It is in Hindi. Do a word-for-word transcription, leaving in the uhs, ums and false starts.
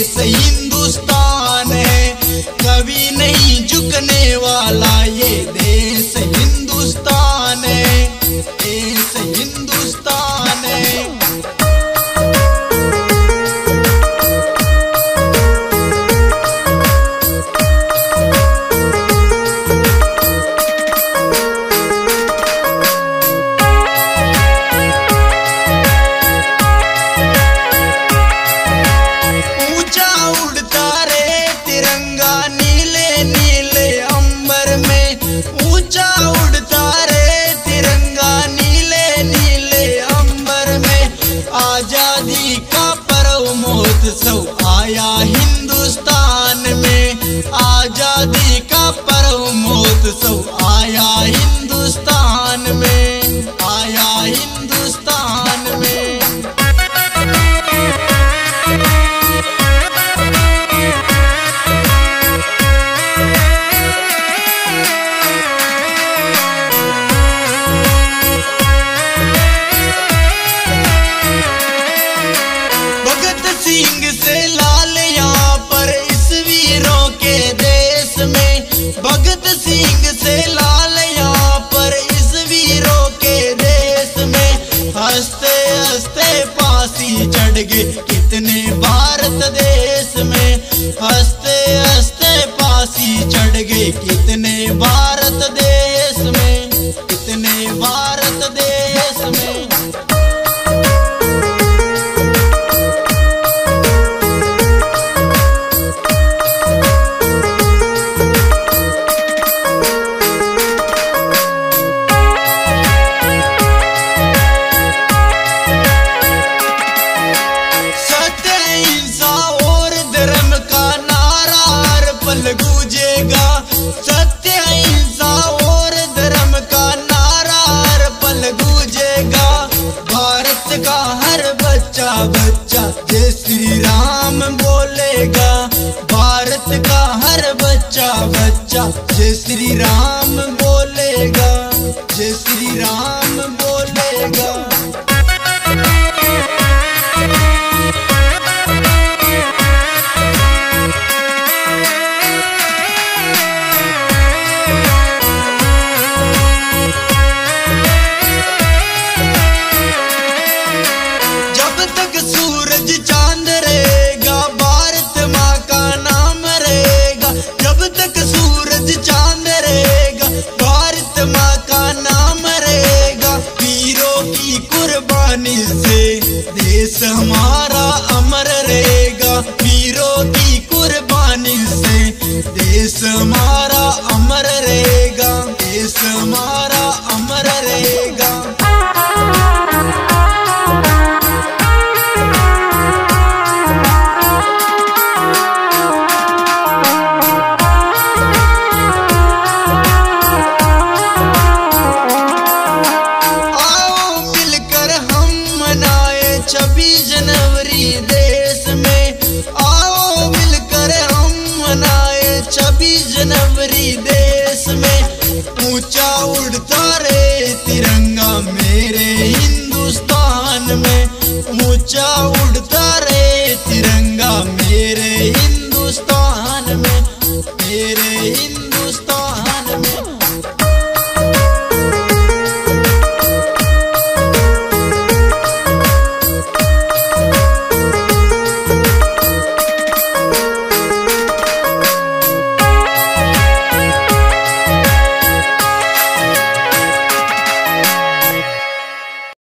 देश हिंदुस्तान है, कभी नहीं झुकने वाला ये देश हिंदुस्तान है, देश हिंदुस्तान है। आजादी का पर्व महोत्सव आया हिंदुस्तान में, आजादी का पर्व महोत्सव आया हिंदुस्तान में, आया हिंदुस्तान में। सिंह से लाल यहाँ पर इस वीरों के देश में, भगत सिंह से लाल यहाँ पर इस वीरों के देश में, हंसते हंसते फांसी चढ़ गए कितने भारत देश में, हंसते हंसते फांसी चढ़ गए कितने भारत देश में, कितने भारत देश में। गूंजेगा सत्य अहिंसा और धर्म का नारा हर पल गूंजेगा, भारत का हर बच्चा बच्चा जय श्री राम बोलेगा, भारत का हर बच्चा बच्चा जय श्री राम बोलेगा, जय श्री राम बोलेगा। सूरज चांद रहेगा भारत माँ का नाम रहेगा, जब तक सूरज चांद रहेगा भारत माँ का नाम रहेगा, वीरों की कुर्बानी से देश हमारा अमर रहेगा, वीरों की कुर्बानी से देश हमारा अमर रहेगा, देश हमारा अमर रहेगा। छब्बीस जनवरी देश में, आओ मिलकर हम मनाए छब्बीस जनवरी देश में, ऊंचा उड़ता रे तिरंगा मेरे हिंदुस्तान में, ऊंचा उड़ता